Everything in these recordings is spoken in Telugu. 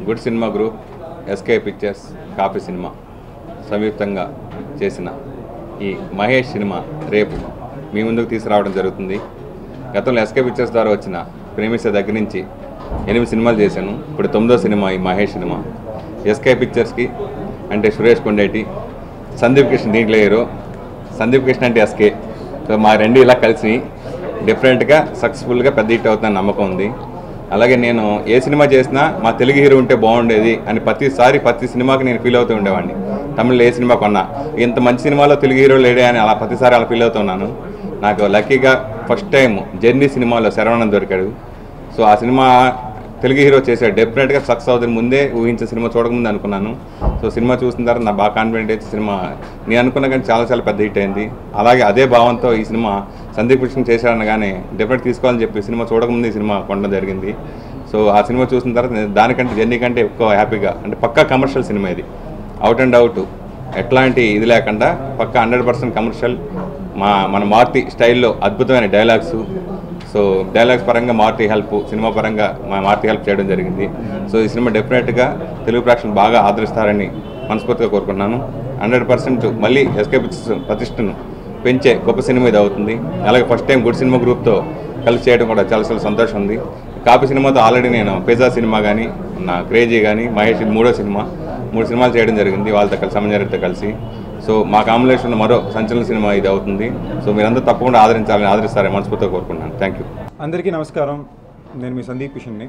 Good cinema group, SK pictures, coffee cinema సంయుక్తంగా చేసిన ఈ మహేష్ సినిమా రేపు మీ ముందుకు తీసుకురావడం జరుగుతుంది. గతంలో ఎస్కే పిక్చర్స్ ద్వారా వచ్చిన ప్రేమిస్తే దగ్గర నుంచి 8 సినిమాలు చేశాను. ఇప్పుడు 9వ సినిమా ఈ మహేష్ సినిమా. ఎస్కే పిక్చర్స్కి అంటే సురేష్ కొండేటి, సందీప్ కృష్ణ దీంట్లో హీరో. సందీప్ కృష్ణ అంటే ఎస్కే. సో మా రెండు ఇలా కలిసి డిఫరెంట్గా సక్సెస్ఫుల్గా పెద్ద హిట్ అవుతుందని నమ్మకం ఉంది. అలాగే నేను ఏ సినిమా చేసినా మా తెలుగు హీరో ఉంటే బాగుండేది అని ప్రతి సినిమాకి నేను ఫీల్ అవుతూ ఉండేవాడిని. తమిళ్లో ఏ సినిమా కొన్నా ఇంత మంచి సినిమాలో తెలుగు హీరో లేడే అని అలా ప్రతిసారి అలా ఫీల్ అవుతున్నాను. నాకు లక్కీగా ఫస్ట్ టైం జర్నీ సినిమాలో శరవణన్ దొరికాడు. సో ఆ సినిమా తెలుగు హీరో చేశాడు. డెఫినెట్గా సక్సెస్ అవుతుంది ముందే ఊహించిన సినిమా చూడకముందు అనుకున్నాను. సో సినిమా చూసిన తర్వాత నాకు బాగా కాన్ఫిడెంట్ అయితే సినిమా నేను అనుకున్నా కానీ చాలా పెద్ద హిట్ అయింది. అలాగే అదే భావంతో ఈ సినిమా సందీప్ కృష్ణ చేశాడనగానే డెఫినెట్ తీసుకోవాలని చెప్పి సినిమా చూడకముందు ఈ సినిమా కొనడం జరిగింది. సో ఆ సినిమా చూసిన తర్వాత దానికంటే జర్నీ కంటే ఎక్కువ హ్యాపీగా, అంటే పక్కా కమర్షియల్ సినిమా ఇది. అవుట్ అండ్ అవుట్ ఎట్లాంటి ఇది లేకుండా పక్కా 100% కమర్షియల్. మన మారుతి స్టైల్లో అద్భుతమైన డైలాగ్స్. సో డైలాగ్స్ పరంగా మారుతి హెల్ప్, సినిమా పరంగా మా మారుతి హెల్ప్ చేయడం జరిగింది. సో ఈ సినిమా డెఫినెట్గా తెలుగు ప్రేక్షకులు బాగా ఆదరిస్తారని మనస్ఫూర్తిగా కోరుకుంటున్నాను. 100% మళ్ళీ ఎస్కే పిక్చర్స్ ప్రతిష్టను పెంచే గొప్ప సినిమా ఇది అవుతుంది. అలాగే ఫస్ట్ టైం గుడ్ సినిమా గ్రూప్తో కలిసి చేయడం కూడా చాలా సంతోషం ఉంది. కాపీ సినిమాతో ఆల్రెడీ నేను పిజ్జా సినిమా కానీ, నా క్రేజీ కానీ, మహేష్ 3వ సినిమా 3 సినిమాలు చేయడం జరిగింది వాళ్ళతో కలిసి, సమన్యారితో కలిసి. సో మా కాంబినేషన్ మరో సంచలన సినిమా ఇది అవుతుంది. సో మీరందరూ తప్పకుండా ఆదరిస్తారని మనస్ఫూర్తిగా కోరుకుంటున్నాను. Thank you. అందరికీ నమస్కారం. నేను మీ సందీప్ కిషన్ని.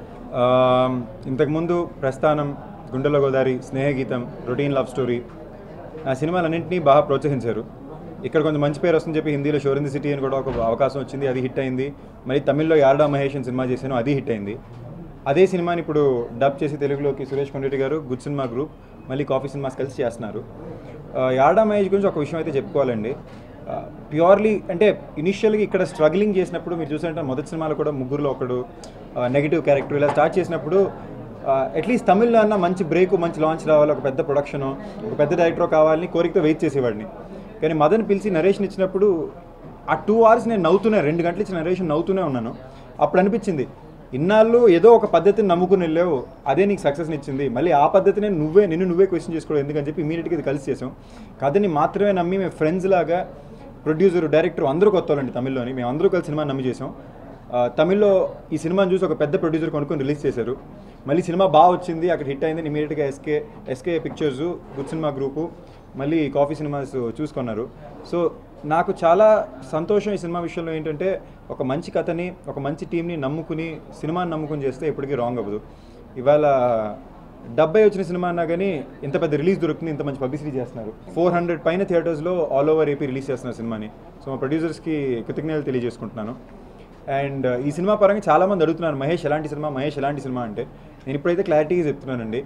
ఇంతకుముందు Prasthanam, Gundello Godari, Snehageetham, routine love story ఆ సినిమాలన్నింటినీ బాగా ప్రోత్సహించారు. ఇక్కడ కొంచెం మంచి పేరు వస్తుందని చెప్పి హిందీలో షోరింది సిటీ అని కూడా ఒక అవకాశం వచ్చింది, అది హిట్ అయింది. మరి తమిళ్లో యార్డా మహేష్ అని సినిమా చేశాను, అది హిట్ అయింది. అదే సినిమాని ఇప్పుడు డబ్ చేసి తెలుగులోకి సురేష్ కొండేటి గారు, గుడ్ సినిమా గ్రూప్, మళ్ళీ కాఫీ సినిమాస్ కలిసి చేస్తున్నారు. యార్డా మహేష్ గురించి ఒక విషయం అయితే చెప్పుకోవాలండి. ప్యూర్లీ అంటే ఇనిషియల్గా ఇక్కడ స్ట్రగ్లింగ్ చేసినప్పుడు మీరు చూసారంటే మొదటి సినిమాలో కూడా ముగ్గురులో ఒకడు నెగిటివ్ క్యారెక్టర్ ఇలా స్టార్ట్ చేసినప్పుడు అట్లీస్ట్ తమిళ్లో అన్న మంచి బ్రేక్, మంచి లాంచ్ రావాలి, ఒక పెద్ద ప్రొడక్షను, ఒక పెద్ద డైరెక్టర్ కావాలని కోరికతో వెయిట్ చేసేవాడిని. కానీ మదన్ పిలిచి నరేషన్ ఇచ్చినప్పుడు ఆ 2 hours నేను నవ్వుతూనే, 2 గంటలు ఇచ్చిన నరేషన్ నవ్వుతూనే ఉన్నాను. అప్పుడు అనిపించింది ఇన్నాళ్ళు ఏదో ఒక పద్ధతిని నమ్ముకుని వెళ్ళావు, అదే నీకు సక్సెస్ని ఇచ్చింది. మళ్ళీ ఆ పద్ధతిని నిన్ను నువ్వే క్వశ్చన్ చేసుకోవడం ఎందుకని చెప్పి ఇమీడియట్గా ఇది కలిసి చేసాం. కథని మాత్రమే నమ్మి మేము ఫ్రెండ్స్ లాగా, ప్రొడ్యూసర్, డైరెక్టర్ అందరూ కొత్తవాళ్ళండి తమిళ్లోని, మేము అందరూ కలిసి సినిమా నమ్మి చేసాం. తమిళ్లో ఈ సినిమాని చూసి ఒక పెద్ద ప్రొడ్యూసర్ కొనుక్కొని రిలీజ్ చేశారు. మళ్ళీ సినిమా బాగా వచ్చింది, అక్కడ హిట్ అయింది. ఇమీడియట్గా SK pictures, good cinema group, మళ్ళీ కాఫీ సినిమాస్ చూసుకున్నారు. సో నాకు చాలా సంతోషం ఈ సినిమా విషయంలో. ఏంటంటే ఒక మంచి కథని, ఒక మంచి టీంని నమ్ముకుని, సినిమాని నమ్ముకుని చేస్తే ఎప్పటికీ రాంగ్ అవ్వదు. ఇవాళ 70 వచ్చిన సినిమా అన్నా కానీ ఇంత పెద్ద రిలీజ్ దొరుకుతుంది, ఇంత మంచి పబ్లిసిటీ చేస్తున్నారు. 400 పైన థియేటర్స్లో ఆల్ ఓవర్ ఏపీ రిలీజ్ చేస్తున్నారు సినిమాని. సో మా ప్రొడ్యూసర్స్కి కృతజ్ఞతలు తెలియజేసుకుంటున్నాను. అండ్ ఈ సినిమా పరంగా చాలామంది అడుగుతున్నారు మహేష్ ఎలాంటి సినిమా అంటే నేను ఇప్పుడైతే క్లారిటీగా చెప్తున్నానండి.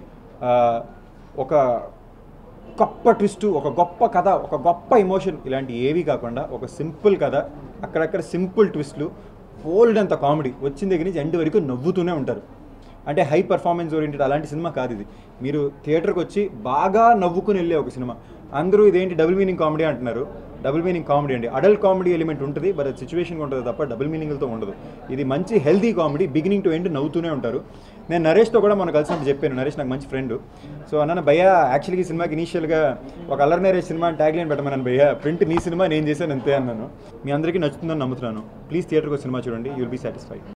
ఒక గొప్ప ట్విస్టు, ఒక గొప్ప కథ, ఒక గొప్ప ఎమోషన్ ఇలాంటి ఏవి కాకుండా ఒక సింపుల్ కథ, అక్కడక్కడ సింపుల్ ట్విస్ట్లు, బోల్డ్ అంత కామెడీ, వచ్చిన దగ్గర నుంచి ఎండ్ వరకు నవ్వుతూనే ఉంటారు. అంటే హై పర్ఫార్మెన్స్ ఓరియంటెడ్ అలాంటి సినిమా కాదు ఇది. మీరు థియేటర్కి వచ్చి బాగా నవ్వుకుని వెళ్ళే ఒక సినిమా. అందరూ ఇదేంటి డబుల్ మీనింగ్ కామెడీ అంటున్నారు. డబుల్ మీనింగ్ కామెడీ అండి. అడల్ట్ కామెడీ ఎలిమెంట్ ఉంటుంది, బట్ అది సిచ్యువేషన్గా ఉంటుంది తప్ప డబుల్ మీనింగ్లతో ఉండదు. ఇది మంచి healthy comedy, beginning to end నవ్వుతూనే ఉంటారు. నేను నరేష్తో కూడా మనం కలిసినప్పుడు చెప్పాను, నరేష్ నాకు మంచి ఫ్రెండ్. సో అన్న భయ్య యాక్చువల్గా ఈ సినిమాకి ఇనీషియల్గా ఒక Allari Naresh cinema tag line పెట్టమన్నాను, భయ్య ప్రింట్ నీ సినిమా నేను చేశాను అంతే అన్నాను. మీ అందరికీ నచ్చుతుందని నమ్ముతున్నాను. ప్లీజ్ థియేటర్కి ఒక సినిమా చూడండి, యూ విల్ బీ సాటిస్ఫైడ్.